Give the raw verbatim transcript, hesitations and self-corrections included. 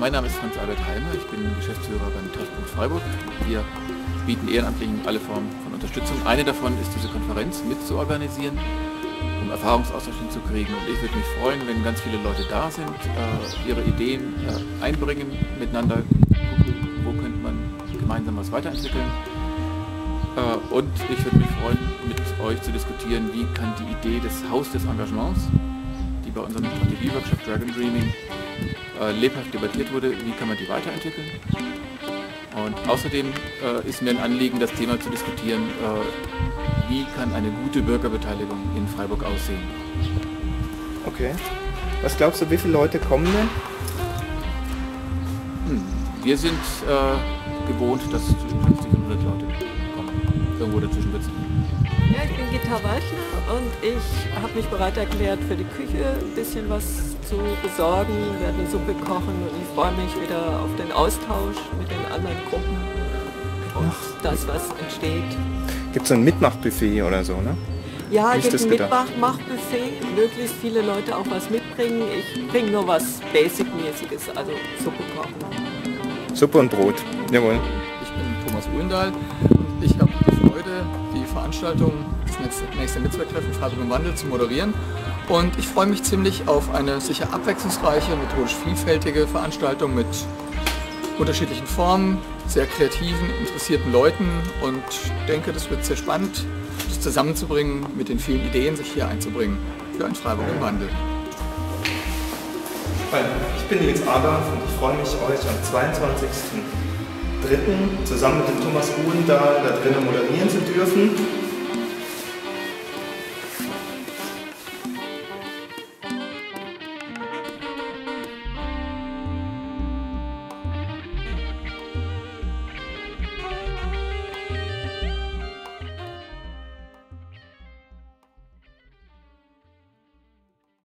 mein Name ist Franz Albert Heimer, ich bin Geschäftsführer beim Treffpunkt Freiburg. Wir bieten Ehrenamtlichen alle Formen von Unterstützung. Eine davon ist diese Konferenz mitzuorganisieren, um Erfahrungsaustausch hinzukriegen. Und ich würde mich freuen, wenn ganz viele Leute da sind, äh, ihre Ideen äh, einbringen, miteinander gucken, wo könnte man gemeinsam was weiterentwickeln. Äh, und ich würde mich freuen, mit euch zu diskutieren, wie kann die Idee des Haus des Engagements, die bei unserem Strategie-Workshop Dragon Dreaming äh, lebhaft debattiert wurde, wie kann man die weiterentwickeln. Und außerdem äh, ist mir ein Anliegen, das Thema zu diskutieren, äh, wie kann eine gute Bürgerbeteiligung in Freiburg aussehen. Okay. Was glaubst du, wie viele Leute kommen denn? Hm. Wir sind äh, gewohnt, dass zwischen fünfzig und hundert Leute kommen. Irgendwo dazwischen wird es liegen. Ja, ich bin Gitta Weichner und ich habe mich bereit erklärt, für die Küche ein bisschen was zu besorgen. Wir werden eine Suppe kochen und ich freue mich wieder auf den Austausch mit den anderen Gruppen und Ach. das, was entsteht. Gibt es so ein Mitmachbuffet oder so, ne? Ja, es gibt ein Mitmachbuffet, möglichst viele Leute auch was mitbringen. Ich bringe nur was Basic-mäßiges, also Suppe kochen. Suppe und Brot, jawohl. Ich bin Thomas Uhlendal und ich habe die Freude, die Veranstaltung, das nächste Netzwerktreffen Freiburg im Wandel zu moderieren. Und ich freue mich ziemlich auf eine sicher abwechslungsreiche, methodisch vielfältige Veranstaltung mit unterschiedlichen Formen, sehr kreativen, interessierten Leuten und denke, das wird sehr spannend, das zusammenzubringen, mit den vielen Ideen sich hier einzubringen für ein Freiburg im Wandel. Ich bin Nils Adolf und ich freue mich, euch am zweiundzwanzigsten dritten zusammen mit dem Thomas Uhlendal da drinnen moderieren zu dürfen.